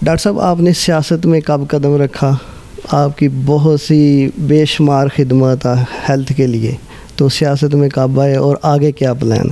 Doctor صاحب آپ نے سیاست میں کب قدم رکھا؟ آپ کی بہت سی بے شمار خدمات ہیلتھ کے لیے، تو سیاست میں کب آئے اور آگے کیا پلان؟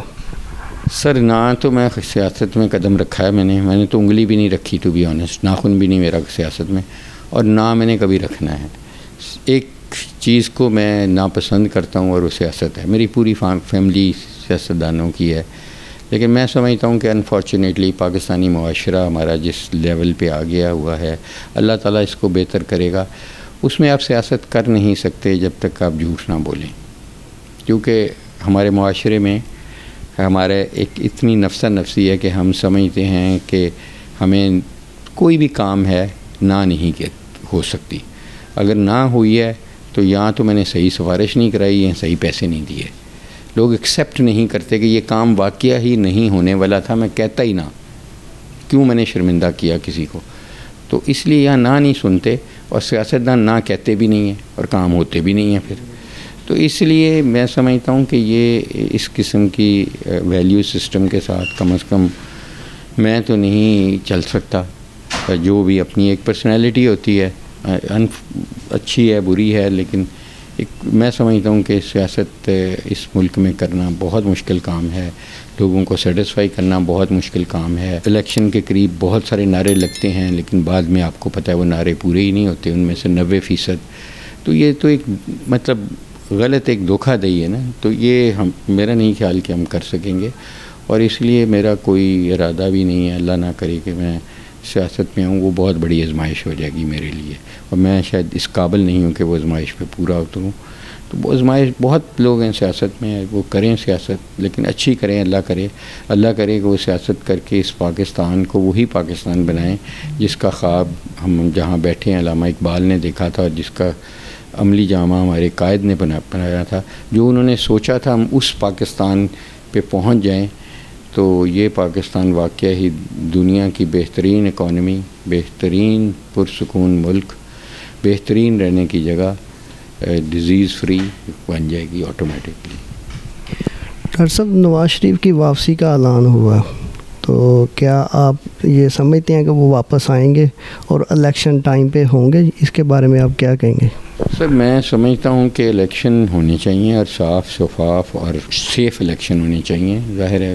سر نہ تو میں سیاست میں قدم رکھا ہے میں نے تو انگلی بھی نہیں رکھی، ٹو بی آنیسٹ، ناخن بھی نہیں میرا سیاست میں، اور نہ میں نے کبھی رکھنا ہے۔ ایک چیز کو میں ناپسند کرتا ہوں اور وہ سیاست ہے۔ میری پوری فیملی سیاستدانوں کی ہے، لیکن میں سمجھتا ہوں کہ انفارچونیٹلی پاکستانی معاشرہ ہمارا جس لیول پہ آ گیا ہوا ہے، اللہ تعالیٰ اس کو بہتر کرے گا، اس میں آپ سیاست کر نہیں سکتے جب تک آپ جھوٹ نہ بولیں، کیونکہ ہمارے معاشرے میں ہمارے ایک اتنی نفسا نفسی ہے کہ ہم سمجھتے ہیں کہ ہمیں کوئی بھی کام ہے نہ نہیں کہ ہو سکتی، اگر نہ ہوئی ہے تو یا تو میں نے صحیح سفارش نہیں کرائی یا صحیح پیسے نہیں دیے۔ لوگ ایکسیپٹ نہیں کرتے کہ یہ کام واقعہ ہی نہیں ہونے والا تھا، میں کہتا ہی نہ، کیوں میں نے شرمندہ کیا کسی کو؟ تو اس لیے یہاں نہ نہیں سنتے، اور سیاستدان نہ کہتے بھی نہیں ہیں اور کام ہوتے بھی نہیں ہیں پھر۔ تو اس لیے میں سمجھتا ہوں کہ یہ اس قسم کی ویلیو سسٹم کے ساتھ کم از کم میں تو نہیں چل سکتا۔ جو بھی اپنی ایک پرسنالٹی ہوتی ہے، اچھی ہے بری ہے، لیکن میں سمجھتا ہوں کہ سیاست اس ملک میں کرنا بہت مشکل کام ہے، لوگوں کو سیٹسفائی کرنا بہت مشکل کام ہے۔ الیکشن کے قریب بہت سارے نعرے لگتے ہیں، لیکن بعد میں آپ کو پتہ ہے وہ نعرے پورے ہی نہیں ہوتے، ان میں سے 90%۔ تو یہ تو ایک مطلب غلط ایک دھوکہ دہی ہے نا، تو یہ میرا نہیں خیال کہ ہم کر سکیں گے، اور اس لیے میرا کوئی ارادہ بھی نہیں ہے، اللہ نہ کرے کہ میں سیاست میں ہوں، وہ بہت بڑی آزمائش ہو جائے گی میرے لیے، اور میں شاید اس قابل نہیں ہوں کہ وہ آزمائش پہ پورا اتروں۔ تو وہ آزمائش بہت لوگ ہیں سیاست میں، وہ کریں سیاست، لیکن اچھی کریں، اللہ کرے کہ وہ سیاست کر کے اس پاکستان کو وہی پاکستان بنائیں جس کا خواب ہم جہاں بیٹھے ہیں علامہ اقبال نے دیکھا تھا، اور جس کا عملی جامہ ہمارے قائد نے بنایا تھا، جو انہوں نے سوچا تھا ہم اس پاکستان پہ پہنچ جائیں، تو یہ پاکستان واقعہ ہی دنیا کی بہترین اکانومی، بہترین پرسکون ملک، بہترین رہنے کی جگہ، ڈیزیز فری بن جائے گی آٹومیٹکلی۔ ڈاکٹر صاحب نواز شریف کی واپسی کا اعلان ہوا، تو کیا آپ یہ سمجھتے ہیں کہ وہ واپس آئیں گے اور الیکشن ٹائم پہ ہوں گے؟ اس کے بارے میں آپ کیا کہیں گے؟ سر میں سمجھتا ہوں کہ الیکشن ہونے چاہیے، اور صاف شفاف اور سیف الیکشن ہونے چاہیے۔ ظاہر ہے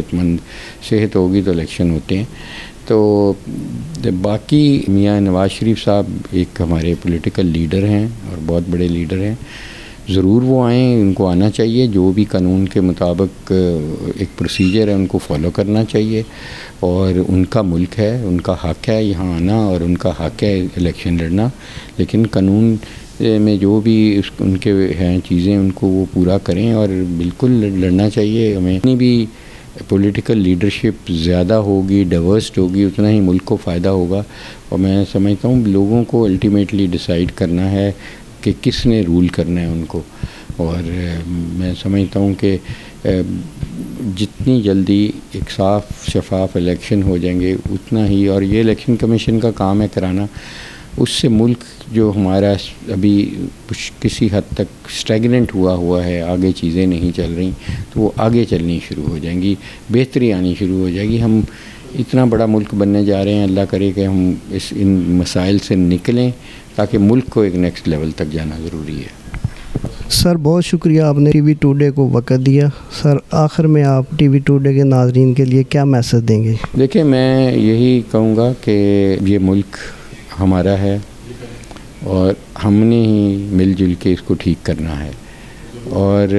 صحت ہوگی تو الیکشن ہوتے ہیں۔ تو باقی میاں نواز شریف صاحب ایک ہمارے پولیٹیکل لیڈر ہیں اور بہت بڑے لیڈر ہیں، ضرور وہ آئیں، ان کو آنا چاہیے، جو بھی قانون کے مطابق ایک پروسیجر ہے ان کو فالو کرنا چاہیے، اور ان کا ملک ہے، ان کا حق ہے یہاں آنا، اور ان کا حق ہے الیکشن لڑنا، لیکن قانون میں جو بھی ان کے ہیں چیزیں ان کو وہ پورا کریں، اور بالکل لڑنا چاہیے۔ ہمیں اتنی بھی پولیٹیکل لیڈرشپ زیادہ ہوگی، ڈائیورسڈ ہوگی، اتنا ہی ملک کو فائدہ ہوگا، اور میں سمجھتا ہوں لوگوں کو الٹیمیٹلی ڈیسائیڈ کرنا ہے کہ کس نے رول کرنا ہے ان کو، اور میں سمجھتا ہوں کہ جتنی جلدی ایک صاف شفاف الیکشن ہو جائیں گے اتنا ہی، اور یہ الیکشن کمیشن کا کام ہے کرانا، اس سے ملک جو ہمارا ابھی کسی حد تک اسٹیگننٹ ہوا ہے، آگے چیزیں نہیں چل رہی، تو وہ آگے چلنی شروع ہو جائیں گی، بہتری آنی شروع ہو جائے گی۔ ہم اتنا بڑا ملک بننے جا رہے ہیں، اللہ کرے کہ ہم ان مسائل سے نکلیں، تاکہ ملک کو ایک نیکسٹ لیول تک جانا ضروری ہے۔ سر بہت شکریہ، آپ نے ٹی وی ٹوڈے کو وقت دیا۔ سر آخر میں آپ ٹی وی ٹوڈے کے ناظرین کے لیے کیا میسج دیں گے؟ دیکھیں میں یہی کہوں گا کہ یہ ملک ہمارا ہے، اور ہم نے ہی مل جل کے اس کو ٹھیک کرنا ہے، اور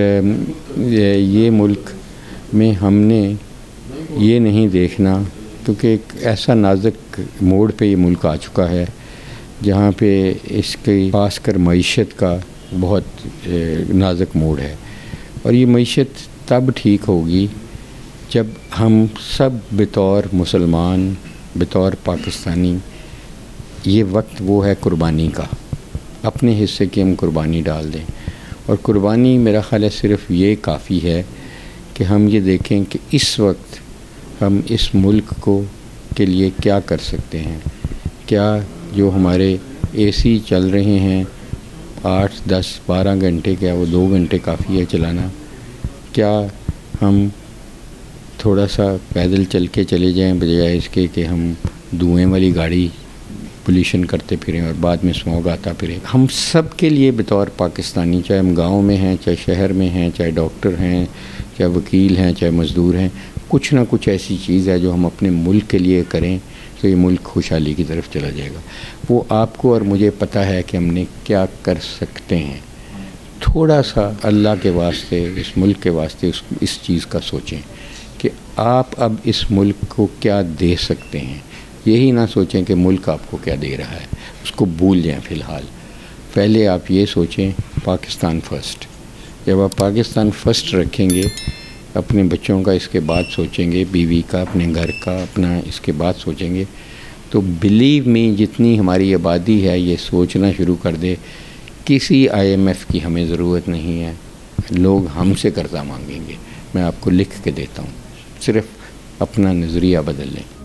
یہ ملک میں ہم نے یہ نہیں دیکھنا، کیونکہ ایک ایسا نازک موڑ پہ یہ ملک آ چکا ہے جہاں پہ اس کی خاص کر معیشت کا بہت نازک موڑ ہے، اور یہ معیشت تب ٹھیک ہوگی جب ہم سب بطور مسلمان، بطور پاکستانی، یہ وقت وہ ہے قربانی کا، اپنے حصے کی ہم قربانی ڈال دیں، اور قربانی میرا خیال ہے صرف یہ کافی ہے کہ ہم یہ دیکھیں کہ اس وقت ہم اس ملک کو کے لیے کیا کر سکتے ہیں، کیا جو ہمارے اے سی چل رہے ہیں 8، 10، 12 گھنٹے، کیا وہ 2 گھنٹے کافی ہے چلانا؟ کیا ہم تھوڑا سا پیدل چل کے چلے جائیں بجائے اس کے کہ ہم دھوئیں والی گاڑی پولیوشن کرتے پھریں اور بعد میں اسموگ آتا پھرے. ہم سب کے لیے بطور پاکستانی، چاہے ہم گاؤں میں ہیں، چاہے شہر میں ہیں، چاہے ڈاکٹر ہیں، چاہے وکیل ہیں، چاہے مزدور ہیں، کچھ نہ کچھ ایسی چیز ہے جو ہم اپنے ملک کے لیے کریں تو یہ ملک خوشحالی کی طرف چلا جائے گا. وہ آپ کو اور مجھے پتہ ہے کہ ہم نے کیا کر سکتے ہیں. تھوڑا سا اللہ کے واسطے، اس ملک کے واسطے اس چیز کا سوچیں کہ آپ اب اس ملک کو کیا دے سکتے ہیں. یہی نہ سوچیں کہ ملک آپ کو کیا دے رہا ہے، اس کو بھول جائیں. فی الحال پہلے آپ یہ سوچیں پاکستان فرسٹ. جب آپ پاکستان فرسٹ رکھیں گے، اپنے بچوں کا اس کے بعد سوچیں گے، بیوی کا، اپنے گھر کا، اپنا اس کے بعد سوچیں گے، تو بلیو می جتنی ہماری آبادی ہے یہ سوچنا شروع کر دے کسی IMF کی ہمیں ضرورت نہیں ہے. لوگ ہم سے قرضہ مانگیں گے. میں آپ کو لکھ کے دیتا ہوں، صرف اپنا نظریہ بدل لیں.